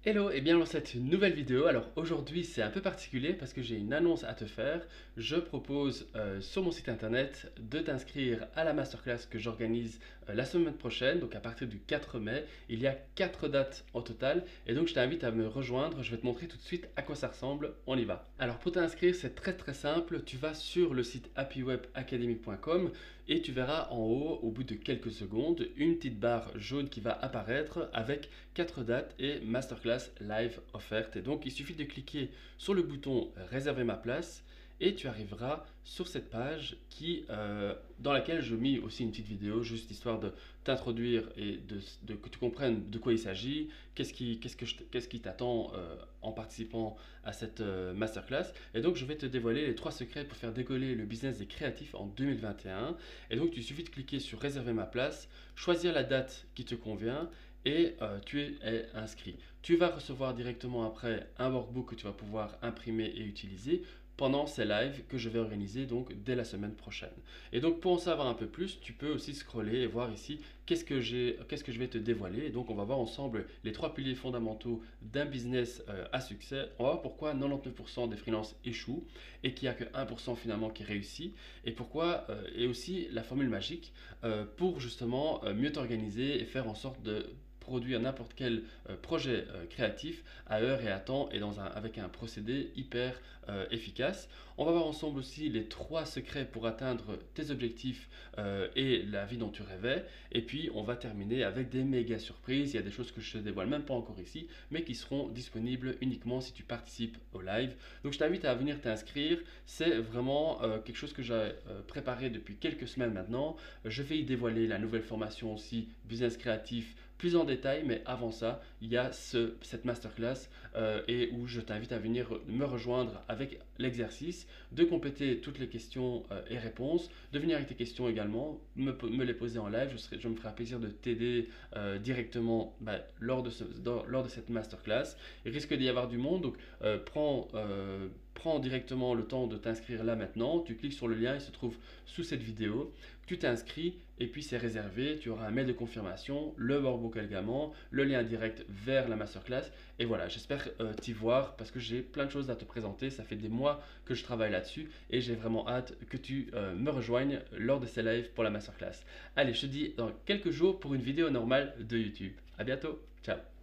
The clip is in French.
Hello et bienvenue dans cette nouvelle vidéo. Alors aujourd'hui c'est un peu particulier parce que j'ai une annonce à te faire. Je propose sur mon site internet de t'inscrire à la masterclass que j'organise la semaine prochaine, donc à partir du 4 mai. Il y a 4 dates en total et donc je t'invite à me rejoindre. Je vais te montrer tout de suite à quoi ça ressemble. On y va. Alors pour t'inscrire c'est très simple. Tu vas sur le site happywebacademy.com et tu verras en haut au bout de quelques secondes une petite barre jaune qui va apparaître avec 4 dates et masterclass live offerte. Et donc il suffit de cliquer sur le bouton réserver ma place et tu arriveras sur cette page dans laquelle je mets aussi une petite vidéo juste histoire de t'introduire et que tu comprennes de quoi il s'agit, qu'est-ce qui t'attend en participant à cette masterclass. Et donc je vais te dévoiler les 3 secrets pour faire décoller le business des créatifs en 2021. Et donc il suffit de cliquer sur réserver ma place, choisir la date qui te convient et tu es inscrit. Tu vas recevoir directement après un workbook que tu vas pouvoir imprimer et utiliser pendant ces lives que je vais organiser donc dès la semaine prochaine. Et donc pour en savoir un peu plus, tu peux aussi scroller et voir ici qu'est-ce que je vais te dévoiler. Et donc on va voir ensemble les 3 piliers fondamentaux d'un business à succès. On va voir pourquoi 99% des freelances échouent et qu'il n'y a que 1% finalement qui réussit. Et pourquoi, et aussi la formule magique pour justement mieux t'organiser et faire en sorte de produire n'importe quel projet créatif à heure et à temps et avec un procédé hyper efficace. On va voir ensemble aussi les 3 secrets pour atteindre tes objectifs et la vie dont tu rêvais. Et puis on va terminer avec des méga surprises. Il y a des choses que je ne te dévoile même pas encore ici, mais qui seront disponibles uniquement si tu participes au live. Donc je t'invite à venir t'inscrire. C'est vraiment quelque chose que j'ai préparé depuis quelques semaines maintenant. Je vais y dévoiler la nouvelle formation aussi, business créatif, plus en détail, mais avant ça, il y a cette masterclass et où je t'invite à venir me rejoindre avec l'exercice, de compléter toutes les questions et réponses, de venir avec tes questions également, me les poser en live, je me ferai un plaisir de t'aider directement lors de cette masterclass. Il risque d'y avoir du monde, donc prends directement le temps de t'inscrire là maintenant, tu cliques sur le lien, il se trouve sous cette vidéo, tu t'inscris et puis c'est réservé, tu auras un mail de confirmation, le workbook également, le lien direct vers la masterclass et voilà, j'espère t'y voir parce que j'ai plein de choses à te présenter, ça fait des mois que je travaille là-dessus et j'ai vraiment hâte que tu me rejoignes lors de ces lives pour la masterclass. Allez, je te dis dans quelques jours pour une vidéo normale de YouTube. À bientôt, ciao.